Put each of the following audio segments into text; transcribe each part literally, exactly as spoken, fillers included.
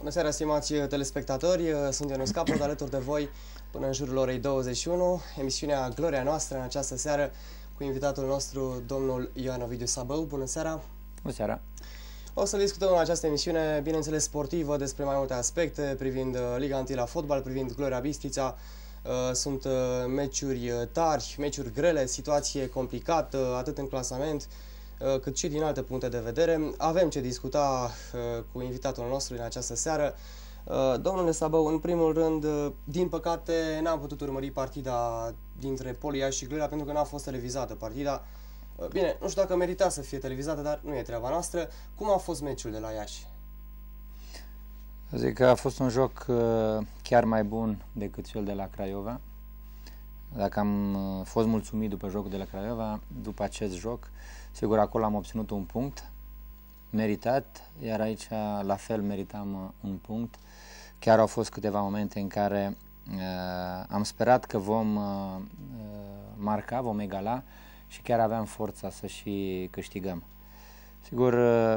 Bună seara, stimați telespectatori! Sunt Ionuț Caprod, alături de voi până în jurul orei douăzeci și unu. Emisiunea Gloria Noastră în această seară cu invitatul nostru, domnul Ioan Ovidiu Sabău. Bună seara! Bună seara! O să discutăm în această emisiune, bineînțeles, sportivă, despre mai multe aspecte, privind Liga unu la fotbal, privind Gloria Bistrița. Sunt meciuri tari, meciuri grele, situație complicată, atât în clasament, cât și din alte puncte de vedere. Avem ce discuta cu invitatul nostru în această seară. Domnule Sabău, în primul rând, din păcate n-am putut urmări partida dintre Poli Iași și Gloria pentru că n-a fost televizată partida. Bine, nu știu dacă merita să fie televizată, dar nu e treaba noastră. Cum a fost meciul de la Iași? Zic că a fost un joc chiar mai bun decât cel de la Craiova. Dacă am fost mulțumit după jocul de la Craiova, după acest joc, sigur acolo am obținut un punct meritat, iar aici la fel meritam un punct. Chiar au fost câteva momente în care uh, am sperat că vom uh, marca, vom egala și chiar aveam forța să și câștigăm. Sigur, uh,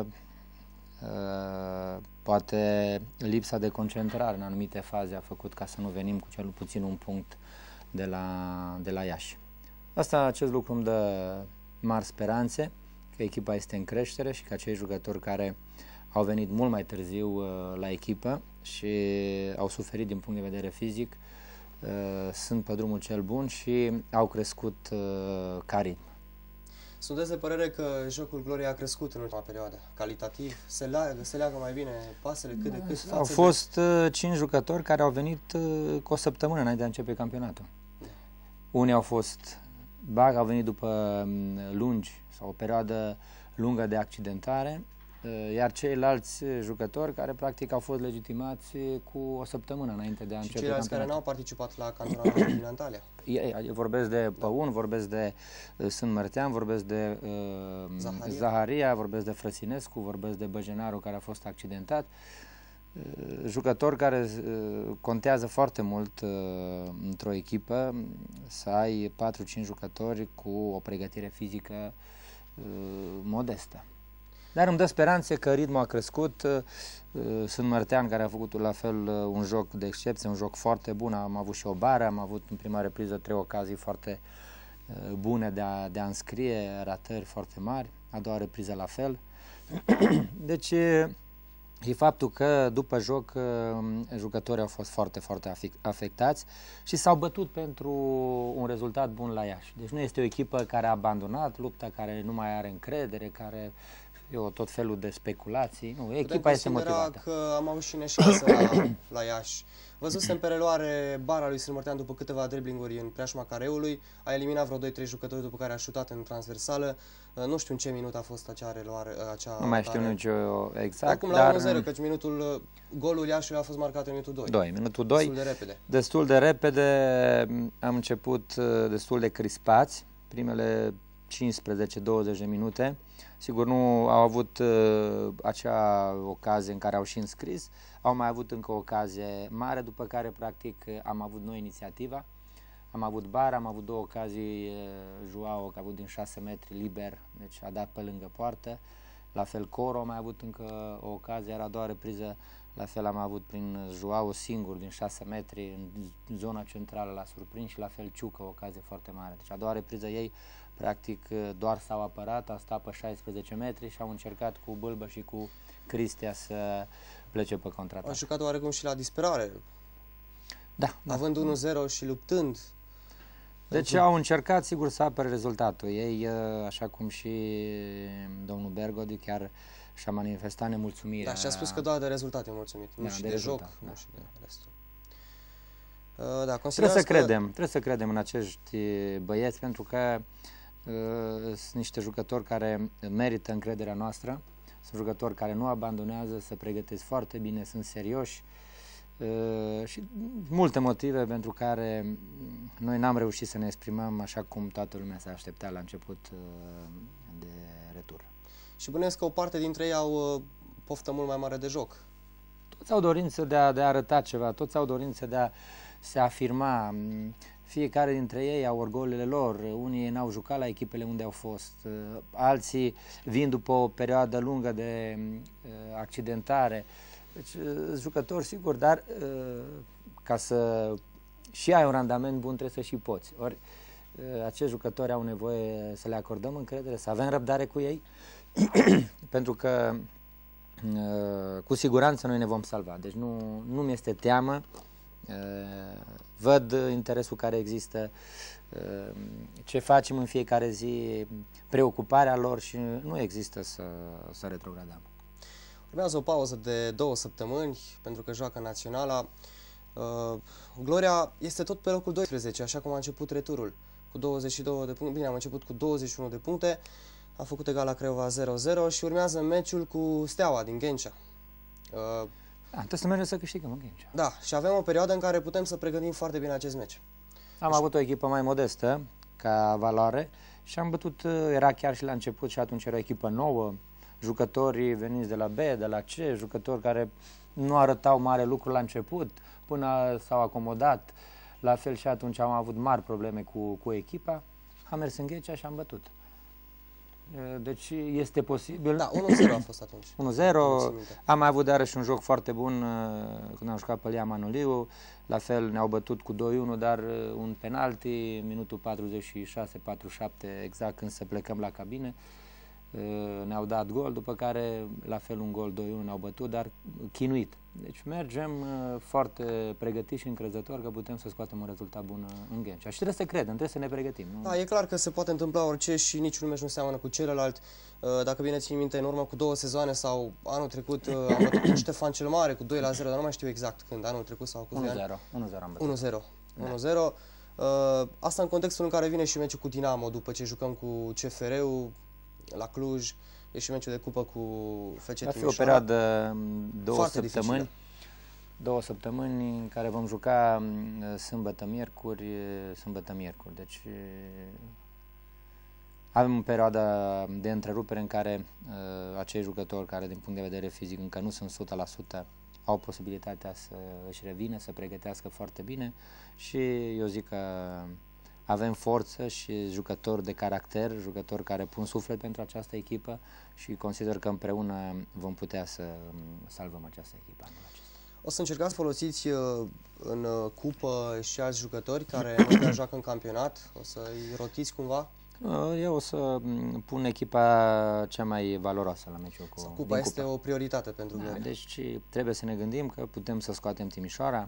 uh, poate lipsa de concentrare în anumite faze a făcut ca să nu venim cu cel puțin un punct de la, de la Iași. Asta, acest lucru îmi dă mari speranțe că echipa este în creștere și că acei jucători care au venit mult mai târziu uh, la echipă și au suferit din punct de vedere fizic uh, sunt pe drumul cel bun și au crescut uh, ca ritm. Sunteți de părere că jocul Gloria a crescut în ultima perioadă, calitativ? Se leagă, se leagă mai bine pasele cât de cât? Au fost uh, cinci jucători care au venit uh, cu o săptămână înainte de a începe campionatul. Da. Unii au fost bag, au venit după lungi sau o perioadă lungă de accidentare, iar ceilalți jucători care practic au fost legitimați cu o săptămână înainte de a și începe ceilalți care n-au participat la campionatul din Antalya. Eu vorbesc de Păun, vorbesc de Sân Mărtean, vorbesc de uh, Zaharia. Zaharia, vorbesc de Frăținescu, vorbesc de Băjenaru care a fost accidentat. Jucători care uh, contează foarte mult uh, într-o echipă, să ai patru cinci jucători cu o pregătire fizică uh, modestă. Dar îmi dă speranțe că ritmul a crescut. uh, Sunt Mărtean care a făcut la fel uh, un joc de excepție, un joc foarte bun, am avut și o bară, am avut în prima repriză trei ocazii foarte uh, bune de a, de a înscrie, ratări foarte mari, a doua repriză la fel. Deci e faptul că după joc jucătorii au fost foarte, foarte afectați și s-au bătut pentru un rezultat bun la Iași. Deci nu este o echipă care a abandonat lupta, care nu mai are încredere, care eu, tot felul de speculații. Nu, echipa este motivată. Că am avut și neșansă la, la Iași. Văzusem pe reluare bara lui Sân Mărtean după câteva driblinguri în preajma careului, a eliminat vreo doi trei jucători după care a șutat în transversală. Nu știu în ce minut a fost acea reluare. Acea nu mai știu nici eu exact. Acum la unu zero, căci minutul, golul Iașiului a fost marcat în minutul doi. doi, minutul doi. Destul de repede. Destul de repede, am început destul de crispați, primele cincisprezece douăzeci de minute. Sigur, nu au avut uh, acea ocazie în care au și înscris, au mai avut încă o ocazie mare, după care, practic, am avut noi inițiativa. Am avut bara, am avut două ocazii, uh, Joao, că a avut din șase metri liber, deci a dat pe lângă poartă. La fel, Coro a mai avut încă o ocazie, iar a doua repriză, la fel am avut prin Joao singur din șase metri, în zona centrală l-a surprins și la fel Ciucă, o ocazie foarte mare. Deci a doua repriză ei, practic, doar s-au apărat, a stat pe șaisprezece metri și au încercat cu Bâlbă și cu Cristea să plece pe contraatac. Au jucat oarecum și la disperare. Da. Având unu zero și luptând. Deci au încercat, sigur, să apere rezultatul. Ei, așa cum și domnul Bergodi, chiar și-a manifestat nemulțumirea. Da, și a spus că doar de rezultate e mulțumit, nu da, și de, de rezultat, joc, da, nu și da. de restul. Uh, da, trebuie să că... credem, trebuie să credem în acești băieți, pentru că uh, sunt niște jucători care merită încrederea noastră, sunt jucători care nu abandonează, se pregătesc foarte bine, sunt serioși uh, și multe motive pentru care noi n-am reușit să ne exprimăm așa cum toată lumea s-a așteptat la început uh, de retur. Și bănuiesc că o parte dintre ei au uh, poftă mult mai mare de joc. Toți au dorință de a, de a arăta ceva, toți au dorință de a se afirma. Fiecare dintre ei au orgolele lor, unii n-au jucat la echipele unde au fost, alții vin după o perioadă lungă de accidentare. Deci, jucători, sigur, dar ca să și ai un randament bun, trebuie să și poți. Ori, acești jucători au nevoie să le acordăm încredere, să avem răbdare cu ei, pentru că cu siguranță noi ne vom salva. Deci nu, nu mi este teamă, văd interesul care există, ce facem în fiecare zi, preocuparea lor și nu există să, să retrogradăm. Urmează o pauză de două săptămâni pentru că joacă Naționala. Uh, Gloria este tot pe locul doisprezece, așa cum a început returul, cu douăzeci și două de puncte. Bine, am început cu douăzeci și unu de puncte, a făcut egal la Craiova zero zero și urmează meciul cu Steaua din Ghencea. Uh, da, trebuie să mergem să câștigăm în Ghencea. Da, și avem o perioadă în care putem să pregătim foarte bine acest meci. Am deci... avut o echipă mai modestă ca valoare și am bătut, era chiar și la început și atunci era o echipă nouă, jucătorii veniți de la B, de la C, jucători care nu arătau mare lucru la început, până s-au acomodat. La fel și atunci am avut mari probleme cu, cu echipa. Am mers în Ghencea și am bătut. Deci este posibil. Da, unu zero a fost atunci. unu zero. Am mai avut iarăși un joc foarte bun când am jucat pe Lia Manuliu. La fel ne-au bătut cu doi unu, dar un penalti, minutul patruzeci și șase patruzeci și șapte, exact când să plecăm la cabine. Ne-au dat gol, după care la fel un gol doi unu ne-au bătut, dar chinuit. Deci mergem foarte pregătiți și încrezători că putem să scoatem un rezultat bun în Ghencea. Și trebuie să credem, trebuie să ne pregătim. Nu? Da, e clar că se poate întâmpla orice și niciun meci nu seamănă cu celălalt. Dacă bine țin minte, în urmă cu două sezoane sau anul trecut am bătut cu Ștefan cel Mare cu doi la zero, dar nu mai știu exact când, anul trecut sau cu unu zero. unu zero am bătut. unu zero. unu zero. Asta în contextul în care vine și meciul cu Dinamo, după ce jucăm cu C F R-ul la Cluj, e și meciul de cupă cu F C Timișoara. Va fi o perioadă două Foarte săptămâni, dificilă. două săptămâni în care vom juca sâmbătă-miercuri, sâmbătă-miercuri. Deci avem o perioadă de întrerupere în care uh, acei jucători care din punct de vedere fizic încă nu sunt o sută la sută au posibilitatea să își revină, să pregătească foarte bine și eu zic că avem forță și jucători de caracter, jucători care pun suflet pentru această echipă și consider că împreună vom putea să salvăm această echipă anul acesta. O să încercați să folosiți în cupă și alți jucători care nu joacă în campionat? O să-i rotiți cumva? Eu o să pun echipa cea mai valoroasă la meciul cu Cupa cupa este o prioritate pentru Gloria. Da, deci trebuie să ne gândim că putem să scoatem Timișoara,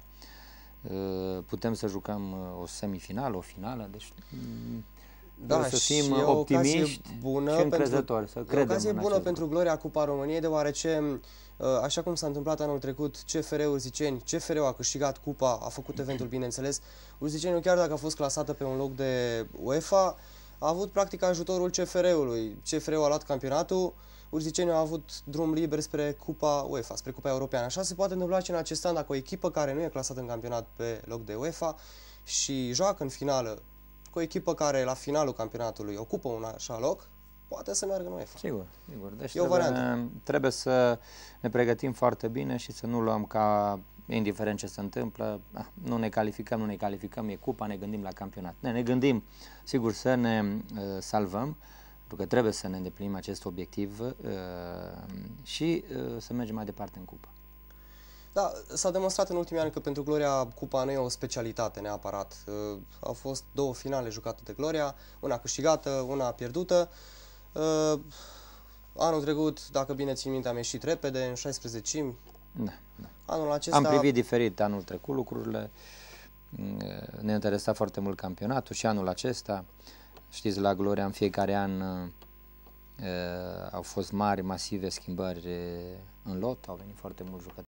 putem să jucăm o semifinală, o finală, deci da, să fim optimiști bună și încrezători, să credem. E o ocazie bună pentru Gloria Cupa României, deoarece, așa cum s-a întâmplat anul trecut, C F R Urziceni, C F R a câștigat cupa, a făcut eventul, bineînțeles. Urziceni, chiar dacă a fost clasată pe un loc de UEFA, a avut practic ajutorul C F R-ului. C F R-ul a luat campionatul, Urziceni a avut drum liber spre Cupa UEFA, spre Cupa Europeană. Așa se poate întâmpla și în acest an, dacă o echipă care nu e clasată în campionat pe loc de UEFA și joacă în finală cu o echipă care la finalul campionatului ocupă un așa loc, poate să meargă în UEFA. Sigur, sigur. Deci e o trebuie, trebuie să ne pregătim foarte bine și să nu luăm ca, indiferent ce se întâmplă, nu ne calificăm, nu ne calificăm, e cupa, ne gândim la campionat. Ne, ne gândim, sigur, să ne uh, salvăm, pentru că trebuie să ne îndeplinim acest obiectiv uh, și uh, să mergem mai departe în cupă. Da, s-a demonstrat în ultimii ani că pentru Gloria cupa nu e o specialitate neapărat. Uh, au fost două finale jucate de Gloria, una câștigată, una pierdută. Uh, anul trecut, dacă bine țin minte, am ieșit repede, în șaisprezece. Da, da. Anul acesta... Am privit diferit anul trecut lucrurile, ne interesa foarte mult campionatul și anul acesta. Știți, la Gloria în fiecare an uh, au fost mari, masive schimbări în lot, au venit foarte mulți jucători.